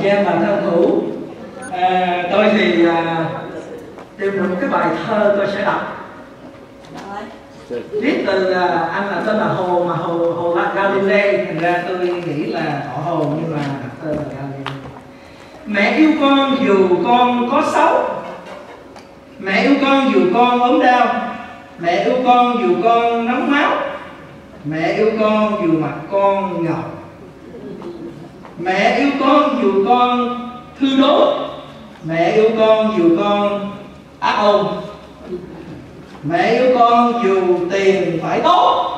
chị em bà thân hữu. Tôi thì tìm được một cái bài thơ tôi sẽ đọc. Viết từ anh là tên là Hồ, mà Hồ là Galilei, thành ra tôi nghĩ là họ Hồ nhưng mà đặt tên là Galilei. Mẹ yêu con dù con có xấu, mẹ yêu con dù con ốm đau, mẹ yêu con dù con nóng máu, mẹ yêu con dù mặt con ngọc, mẹ yêu con dù con thư đốt, mẹ yêu con dù con ác ôn, mẹ yêu con dù tiền phải tốt,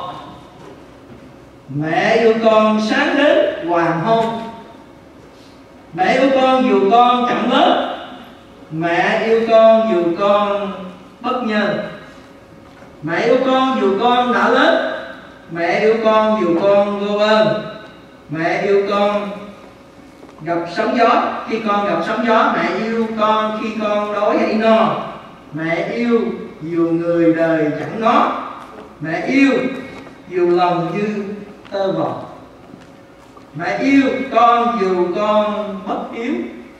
mẹ yêu con sáng đến hoàng hôn, mẹ yêu con dù con chẳng lớn, mẹ yêu con dù con bất nhân, mẹ yêu con dù con đã lớn, mẹ yêu con dù con vô ơn, mẹ yêu con gặp sóng gió khi con gặp sóng gió, mẹ yêu con khi con đói hay no, mẹ yêu dù người đời chẳng ngó, mẹ yêu dù lòng như tơ vò, mẹ yêu con dù con bất hiếu,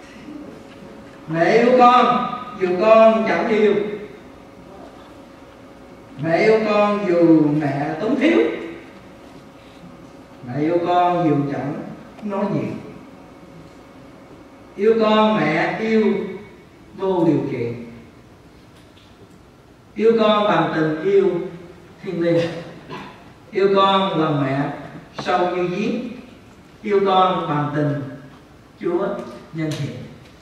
mẹ yêu con dù con chẳng yêu, mẹ yêu con dù mẹ túng thiếu, mẹ yêu con dù chẳng nói nhiều. Yêu con mẹ yêu vô điều kiện, yêu con bằng tình yêu thiêng liêng, yêu con lòng mẹ sâu như giếng, yêu con bằng tình Chúa nhân hiệp.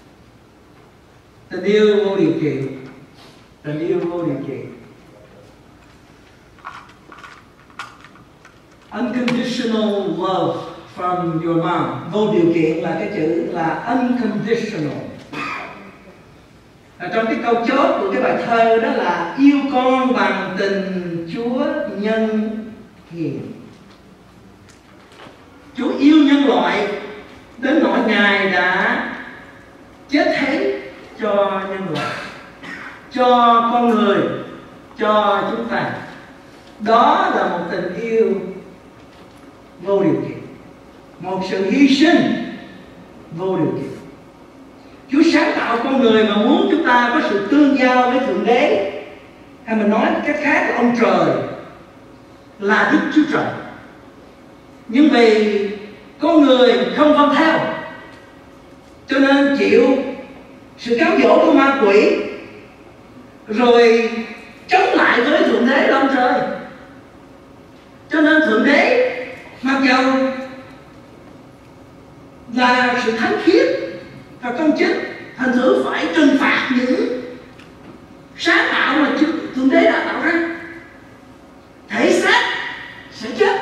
Tình yêu vô điều kiện, tình yêu vô điều kiện. Unconditional love from your mom. Vô điều kiện là cái chữ là unconditional. Trong cái câu chốt của cái bài thơ đó là yêu con bằng tình Chúa nhân hiền. Chúa yêu nhân loại đến nỗi Ngài đã chết hết cho nhân loại, cho con người, cho chúng ta. Đó là một tình yêu vô điều kiện, một sự hy sinh vô điều kiện. Chúa sáng tạo con người mà muốn chúng ta có sự tương giao với Thượng Đế, hay mình nói cách khác là ông trời, là Đức Chúa Trời. Nhưng vì con người không vâng theo, cho nên chịu sự cám dỗ của ma quỷ, rồi chống lại với Thượng Đế là ông trời. Cho nên Thượng Đế mặc dầu là sự thánh khiết và công chính, thành thử phải trừng phạt những sáng tạo mà Thượng Đế đã tạo ra. Thể xác sẽ chết,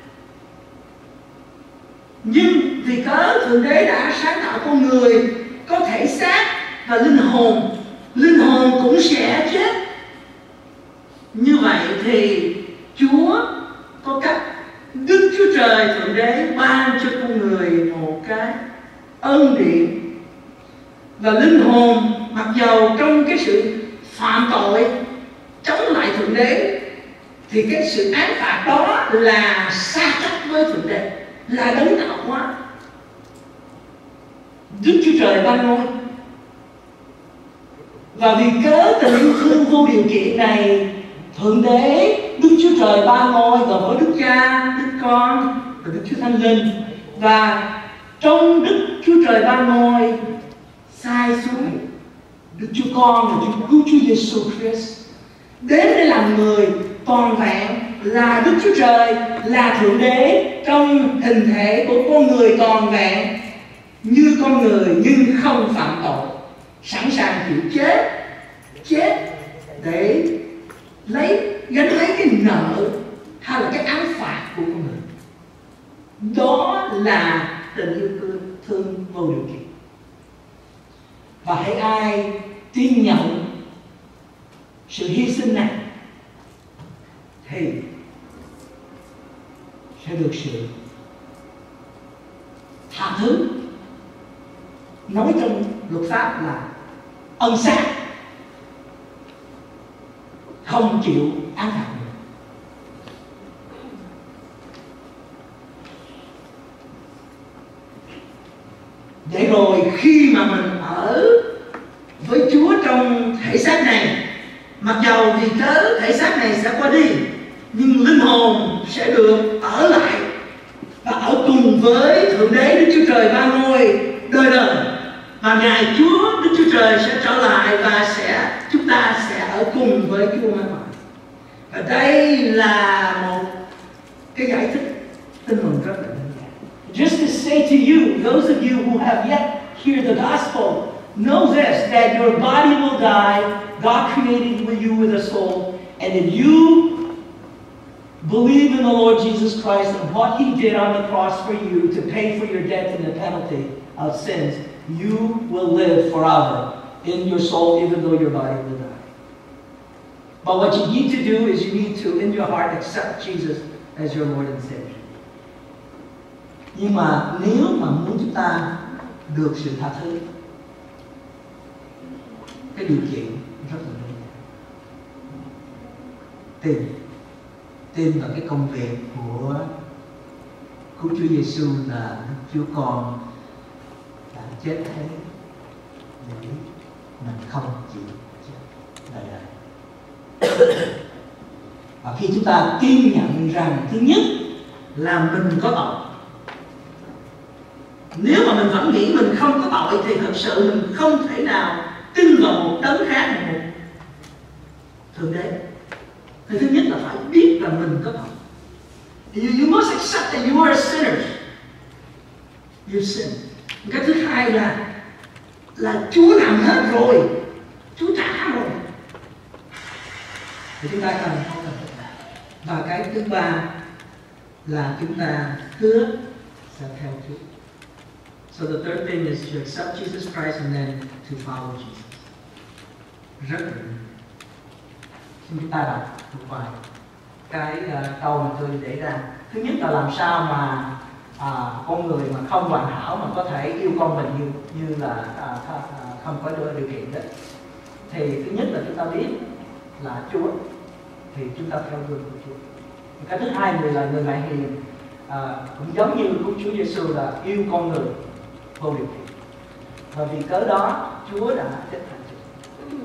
nhưng vì cớ Thượng Đế đã sáng tạo con người có thể xác và linh hồn, linh hồn cũng sẽ chết. Như vậy thì Chúa có cách, Đức Chúa Trời Thượng Đế ban cho con người một cái ân điển, và linh hồn mặc dầu trong cái sự phạm tội chống lại Thượng Đế, thì cái sự án phạt đó là xa cách với Thượng Đế, là đấng tạo hóa. Đức Chúa Trời ban ngôi, và vì cớ tình yêu thương vô điều kiện này, Thượng Đế Đức Chúa Trời ban ngôi gồm có Đức Cha, Đức Con và Đức Chúa Thánh Linh. Và trong Đức Chúa Trời ban ngôi sai xuống Đức Chúa Con và Chúa cứu Chúa Giêsu Christ đến để làm người toàn vẹn, là Đức Chúa Trời, là Thượng Đế trong hình thể của con người toàn vẹn như con người, nhưng không phạm tội, sẵn sàng chịu chết để gánh lấy cái nợ hay là cái án phạt của con người. Đó là tình yêu thương vô điều kiện. Và hãy ai tin nhận sự hy sinh này thì sẽ được sự tha thứ. Nói trong luật pháp là ân xá, không chịu án phạt nữa. Để rồi khi mà mình ở với Chúa trong thể xác này, mặc dầu vì cớ thể xác này sẽ qua đi, nhưng linh hồn sẽ được ở lại và ở cùng với Thượng Đế Đức Chúa Trời ba ngôi đời đời. Và Ngài Chúa Đức Chúa Trời sẽ trở lại và chúng ta sẽ ở cùng với Chúa mãi mãi. Và đây là một cái giải thích tin mừng rất là đơn giản. Just to say to you, those of you who have yet hear the gospel, know this, that your body will die. God created you with a soul, and if you believe in the Lord Jesus Christ and what He did on the cross for you to pay for your debt and the penalty of sins, you will live forever in your soul, even though your body will die. But what you need to do is you need to, in your heart, accept Jesus as your Lord and Savior. Nhưng mà nếu mà muốn chúng ta được sự tha thứ, cái điều kiện rất là đơn giản. Tin vào cái công việc của cứu Chúa Giêsu là Chúa Con đã chết thế để mình không chịu chết đời đời. Và khi chúng ta tin nhận rằng thứ nhất là mình có tội, nếu mà mình vẫn nghĩ mình không có tội thì thật sự mình không thể nào tin vào một đấng khác, một Thượng Đế. Thì thứ nhất là phải biết là mình có tội. You must accept that you are a sinner. You sin. Cái thứ hai là Chúa làm hết rồi, Chúa trả rồi, thì chúng ta không cần phải làm. Và cái thứ ba là chúng ta hứa sẽ theo Chúa. So the third thing is to accept Jesus Christ and then to follow Jesus. Rất là chúng ta đọc một vài cái câu mà tôi để ra. Thứ nhất là làm sao mà con người mà không hoàn hảo mà có thể yêu con mình như là không có điều kiện đó. Thì thứ nhất là chúng ta biết là Chúa, thì chúng ta theo gương của Chúa. Cái thứ hai là người mẹ hiền, cũng giống như của Chúa Giêsu là yêu con người vô điều kiện. Và vì cớ đó Chúa đã chết thành Chúa.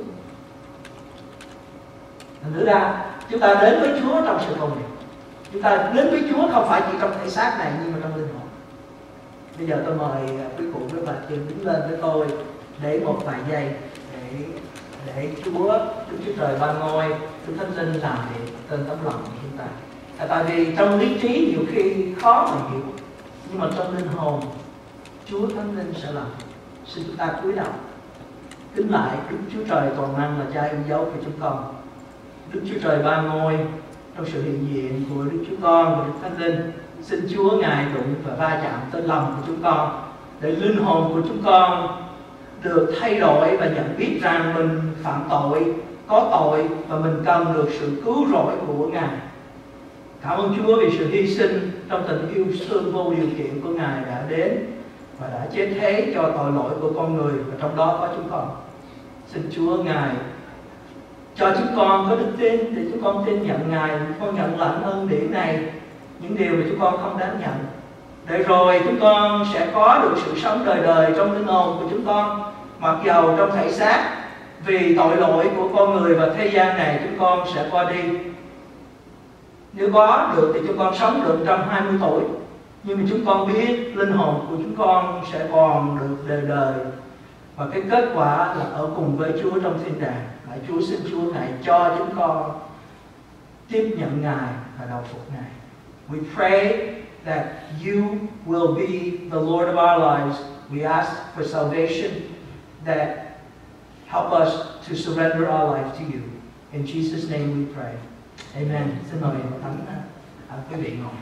Thành thử ra chúng ta đến với Chúa trong sự cầu nguyện. Chúng ta đến với Chúa không phải chỉ trong thể xác này nhưng mà trong linh hồn. Bây giờ tôi mời quý cụ với bà Trường đứng lên với tôi để một vài giây để Chúa, Đức Chúa Trời ba ngôi, Đức Thánh Linh làm việc trên tấm lòng của chúng ta. Tại vì trong lý trí nhiều khi khó mà hiểu, nhưng mà trong linh hồn Chúa Thánh Linh sẽ làm. Xin chúng ta cúi đầu kính lại Đức Chúa Trời toàn năng là Cha yêu dấu của chúng con. Đức Chúa Trời ba ngôi, trong sự hiện diện của Đức Chúa Con và Đức Thánh Linh, xin Chúa Ngài đụng và va chạm tới lòng của chúng con, để linh hồn của chúng con được thay đổi và nhận biết rằng mình phạm tội, có tội và mình cần được sự cứu rỗi của Ngài. Cảm ơn Chúa vì sự hy sinh trong tình yêu thương vô điều kiện của Ngài đã đến và đã chết thế cho tội lỗi của con người, và trong đó có chúng con. Xin Chúa Ngài cho chúng con có đức tin để chúng con tin nhận Ngài, chúng con nhận lãnh ơn điển này, những điều mà chúng con không đáng nhận, để rồi chúng con sẽ có được sự sống đời đời trong linh hồn của chúng con, mặc dầu trong thể xác vì tội lỗi của con người và thế gian này chúng con sẽ qua đi. Nếu có được thì chúng con sống được 120 tuổi, nhưng mà chúng con biết linh hồn của chúng con sẽ còn được đời đời. Và cái kết quả là ở cùng với Chúa trong thiên đàng. Lại Chúa xin Chúa Ngài cho chúng con tiếp nhận Ngài và đầu phục Ngài. We pray that you will be the Lord of our lives. We ask for salvation, that help us to surrender our life to you. In Jesus' name we pray. Amen. Xin mời quý vị ngồi.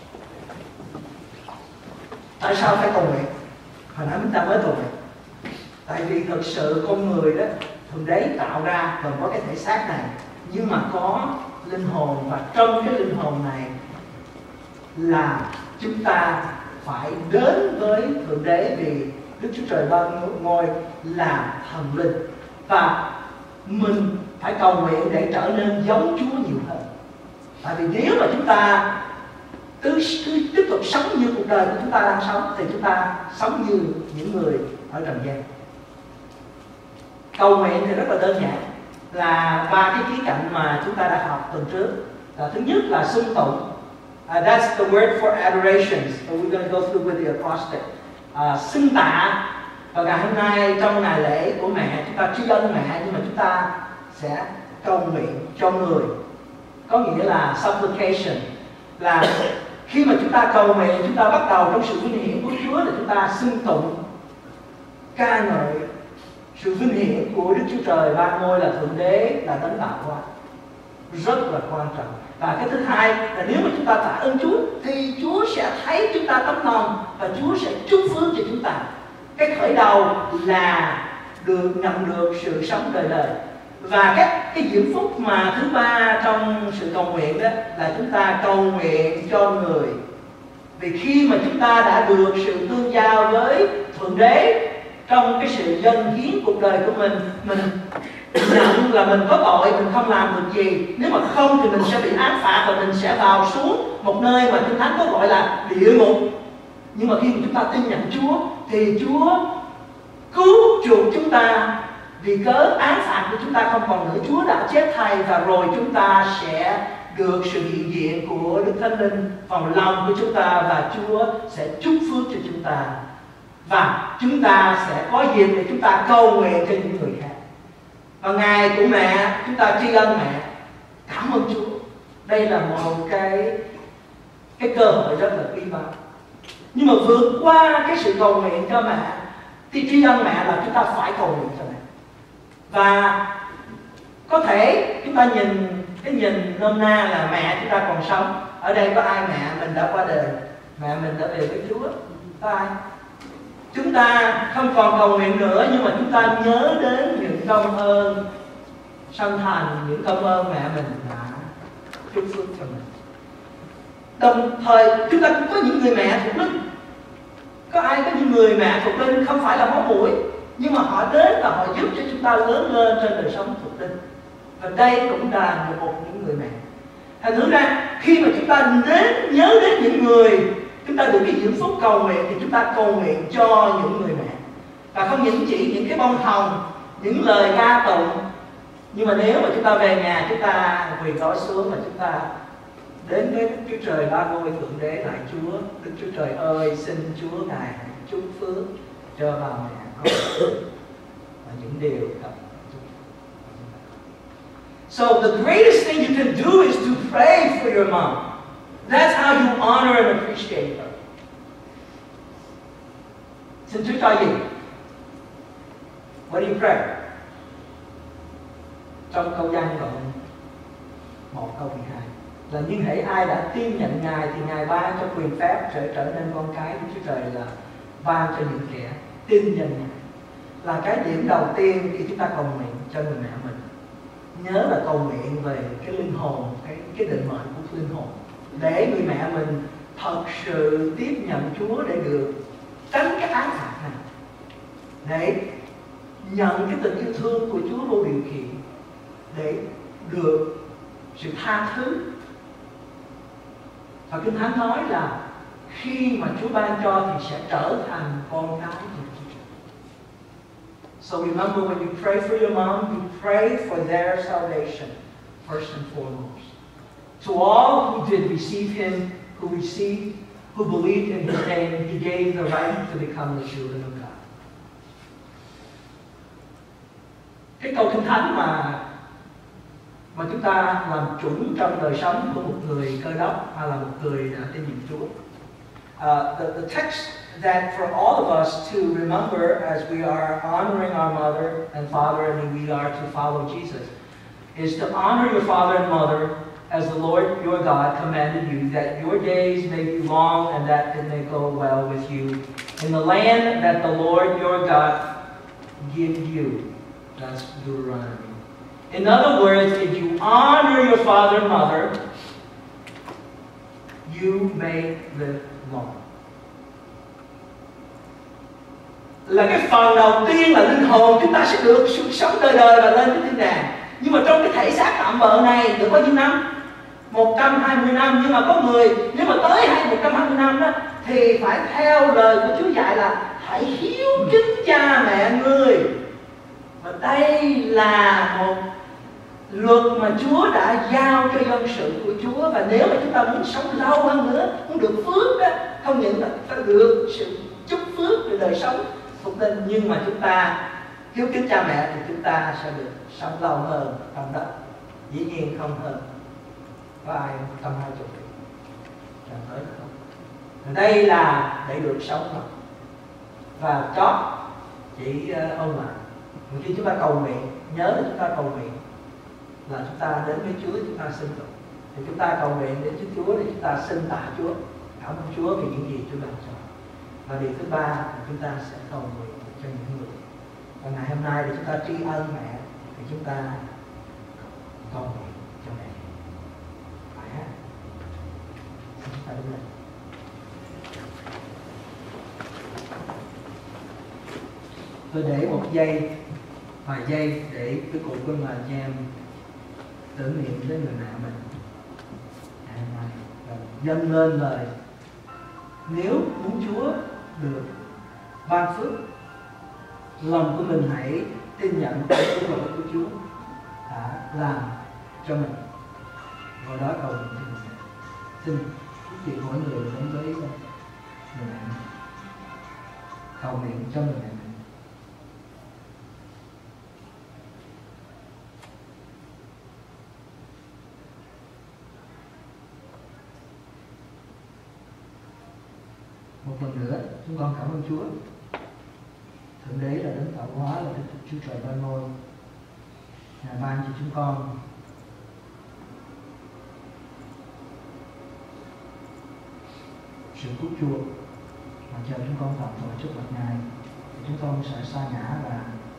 Tại sao phải cầu nguyện? Hồi nãy chúng ta mới cầu nguyện. Tại vì thực sự con người đó, Thượng Đế tạo ra còn có cái thể xác này, nhưng mà có linh hồn, và trong cái linh hồn này là chúng ta phải đến với Thượng Đế, vì Đức Chúa Trời ba ngôi là thần linh, và mình phải cầu nguyện để trở nên giống Chúa nhiều hơn. Tại vì nếu mà chúng ta cứ tiếp tục sống như cuộc đời của chúng ta đang sống, thì chúng ta sống như những người ở trần gian. Cầu nguyện thì rất là đơn giản, là ba cái khía cạnh mà chúng ta đã học tuần trước. Thứ nhất là xưng tụng. That's the word for adoration. So we're going to go through with the acrostic. Xưng tạ. Và ngày hôm nay trong ngày lễ của mẹ, chúng ta tri ân mẹ, nhưng mà chúng ta sẽ cầu nguyện cho người. Có nghĩa là supplication, là khi mà chúng ta cầu nguyện, chúng ta bắt đầu trong sự vinh hiển của Chúa là chúng ta xưng tụng, ca ngợi sự vinh hiển của Đức Chúa Trời ba ngôi là Thượng Đế, là Đấng tạo hóa. Rất là quan trọng. Và cái thứ hai là nếu mà chúng ta tạ ơn Chúa thì Chúa sẽ thấy chúng ta tấm lòng và Chúa sẽ chúc phước cho chúng ta. Cái khởi đầu là nhận được sự sống đời đời. Và cái diễm phúc mà thứ ba trong sự cầu nguyện đó là chúng ta cầu nguyện cho người. Vì khi mà chúng ta đã được sự tương giao với Thượng Đế trong cái sự dâng hiến cuộc đời của mình nhận là mình có tội, mình không làm được gì. Nếu mà không thì mình sẽ bị án phạt và mình sẽ vào xuống một nơi mà Kinh Thánh có gọi là địa ngục. Nhưng mà khi mà chúng ta tin nhận Chúa thì Chúa cứu chuộc chúng ta, vì cớ án phạt của chúng ta không còn nữa. Chúa đã chết thay và rồi chúng ta sẽ được sự hiện diện của Đức Thánh Linh vào lòng của chúng ta, và Chúa sẽ chúc phước cho chúng ta. Và chúng ta sẽ có dịp để chúng ta cầu nguyện cho những người khác. Và ngày của mẹ, chúng ta tri ân mẹ, cảm ơn Chúa. Đây là một cái cơ hội rất là quý báu. Nhưng mà vượt qua cái sự cầu nguyện cho mẹ thì tri ân mẹ là chúng ta phải cầu nguyện cho mẹ. Và có thể chúng ta nhìn nôm na là mẹ chúng ta còn sống. Ở đây có ai mẹ mình đã qua đời, mẹ mình đã về với Chúa? Có ai? Chúng ta không còn cầu nguyện nữa, nhưng mà chúng ta nhớ đến những công ơn sanh thành, những công ơn mẹ mình đã chúc phước cho mình. Đồng thời chúng ta cũng có những người mẹ thuộc linh. Có ai có những người mẹ thuộc linh không phải là máu mũi, nhưng mà họ đến và họ giúp cho chúng ta lớn lên trên đời sống thuộc linh. Và đây cũng là một những người mẹ. Thành thử ra khi mà chúng ta nhớ đến những người chúng ta được cái diễm phúc cầu nguyện thì chúng ta cầu nguyện cho những người mẹ. Và không những chỉ những cái bông hồng, những lời ca tụng, nhưng mà nếu mà chúng ta về nhà, chúng ta quỳ gối xuống và chúng ta đến với Đức Chúa Trời ba ngôi Thượng Đế lại Chúa. Đức Chúa Trời ơi, xin Chúa Ngài chúc phước cho bà mẹ và những điều cần. So the greatest thing you can do is to pray for your mom. That's how you honor and appreciate her. Xin Chúa cho gì? What do you pray? Trong câu Giăng đoạn 1 câu 12 là nhưng hễ ai đã tin nhận Ngài thì Ngài ban cho quyền phép trở nên con cái của Chúa Trời, là ban cho những kẻ tin nhận Ngài. Là cái điểm đầu tiên khi chúng ta cầu nguyện cho người mẹ mình. Nhớ là cầu nguyện về cái linh hồn, cái định mệnh của linh hồn, để người mẹ mình thật sự tiếp nhận Chúa để được tránh cái án phạt này, để nhận cái tình yêu thương của Chúa vô điều kiện, để được sự tha thứ. Và Kinh Thánh nói là khi mà Chúa ban cho thì sẽ trở thành con cái của Chúa. So remember, when you pray for your mom, you pray for their salvation first and foremost. To all who did receive Him, who believed in His name, He gave the right to become the children of God. Cái câu Kinh Thánh mà chúng ta làm chuẩn trong đời sống của một người Cơ Đốc hay là một người đã tin nhận Chúa. The text that for all of us to remember as we are honoring our mother and father, and we are to follow Jesus, is to honor your father and mother as the Lord your God commanded you, that your days may be long and that it may go well with you in the land that the Lord your God give you. That's Deuteronomy. In other words, if you honor your father and mother, you may live long. Là cái phần đầu tiên là linh hồn chúng ta sẽ được sống đời đời và lên cái thiên đàng. Nhưng mà trong cái thể xác tạm bợ này được bao nhiêu năm? 120 năm, nhưng mà có người nếu mà tới 120 năm đó thì phải theo lời của Chúa dạy là hãy hiếu kính cha mẹ người. Và đây là một luật mà Chúa đã giao cho dân sự của Chúa. Và nếu mà chúng ta muốn sống lâu hơn nữa, muốn được phước đó, không những là phải được sự chúc phước về đời sống phục linh, nhưng mà chúng ta hiếu kính cha mẹ thì chúng ta sẽ được sống lâu hơn trong đất. Dĩ nhiên không hơn vài 120 tuổi chẳng tới không. Đây là để được sống mà. Và chót chỉ ôn lại, khi chúng ta cầu nguyện, nhớ là chúng ta cầu nguyện là chúng ta đến với Chúa, chúng ta xin tụng, thì chúng ta cầu nguyện đến với Chúa để chúng ta xin tạ Chúa, cảm ơn Chúa vì những gì Chúa làm cho. Và điều thứ ba là chúng ta sẽ cầu nguyện cho những người. Và ngày hôm nay để chúng ta tri ân mẹ thì chúng ta cầu nguyện cho mẹ. Phải ha? Xin chúng ta đứng lên. Tôi để một giây, vài giây để cái cụ của mà anh em tưởng niệm đến người mẹ mình ngày hôm nay và dâng lên lời. Nếu muốn Chúa được ban phước, lòng của mình hãy tin nhận cái phước lỗi của Chúa đã làm cho mình, và đó cầu nguyện cho mình. Xin chúc chị mỗi người đến với người mẹ mình, cầu nguyện cho người mẹ mình. Một lần nữa, chúng con cảm ơn Chúa. Thượng Đế là đấng tạo hóa, là Đức Chúa Trời ban ngôi, Ngài ban cho chúng con sự cứu chuộc mà chờ chúng con phạm tội trước mặt Ngài, thì chúng con sẽ sa ngã và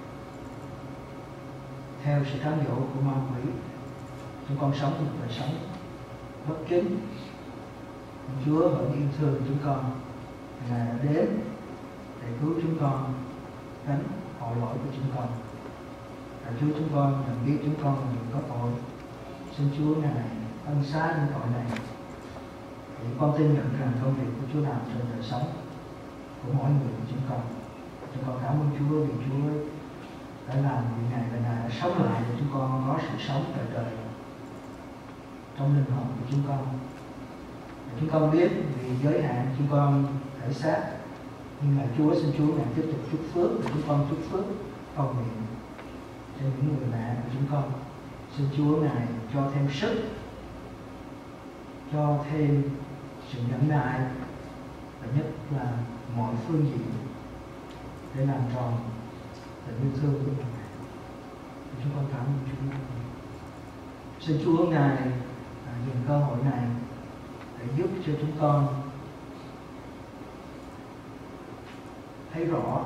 theo sự cám dỗ của ma quỷ, chúng con sống một đời sống bất chính. Chúa vẫn yêu thương chúng con. Ngài đã đến để cứu chúng con gánh tội lỗi của chúng con. Và Chúa chúng con nhận biết chúng con là người có tội. Xin Chúa Ngài ân xá những tội này. Để con tin nhận rằng công việc của Chúa làm trong đời sống của mỗi người của chúng con. Chúng con cảm ơn Chúa vì Chúa đã làm việc này và Ngài đã sống lại để chúng con có sự sống đời đời trong linh hồn của chúng con. Chúng con biết vì giới hạn chúng con thể xác, nhưng mà Chúa xin Chúa Ngài tiếp tục chúc phước, và chúng con chúc phước cầu nguyện cho những người mẹ của chúng con. Xin Chúa Ngài cho thêm sức, cho thêm sự nhẫn nại, và nhất là mọi phương diện để làm tròn tình yêu thương của Ngài. Chúng con cảm ơn Chúa. Xin Chúa Ngài dùng cơ hội này để giúp cho chúng con thấy rõ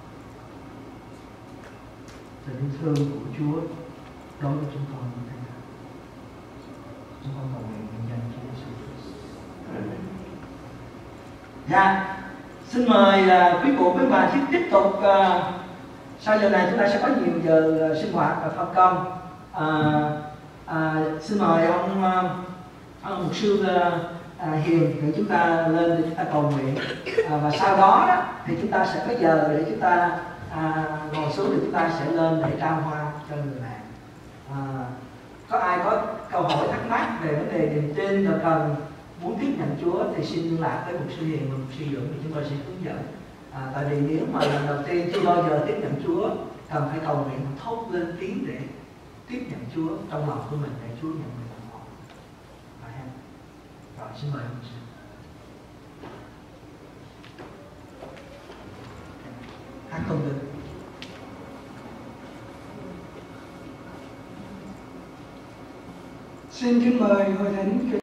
tình yêu thương của Chúa đối với chúng con như thế nào. Chúng con cầu nguyện nhân danh Chúa Giêsu Christ. Dạ, xin mời quý cụ quý bà tiếp tục. Sau giờ này chúng ta sẽ có nhiều giờ sinh hoạt và phân công. Xin mời ông mục sư Hiền để chúng ta lên để chúng ta cầu nguyện, và sau đó thì chúng ta sẽ có giờ để chúng ta ngồi xuống, thì chúng ta sẽ lên để trao hoa cho người mẹ. Có ai có câu hỏi thắc mắc về vấn đề niềm tin và cần muốn tiếp nhận Chúa thì xin liên lạc với mục sư Hiền và mục sư Dũng thì chúng tôi sẽ hướng dẫn. Tại vì nếu mà lần đầu tiên chưa bao giờ tiếp nhận Chúa, cần phải cầu nguyện thốt lên tiếng để tiếp nhận Chúa trong lòng của mình, để Chúa nhận mình làm họ. Rồi, xin mời mục sư. Hát không được. Xin kính mời hội thánh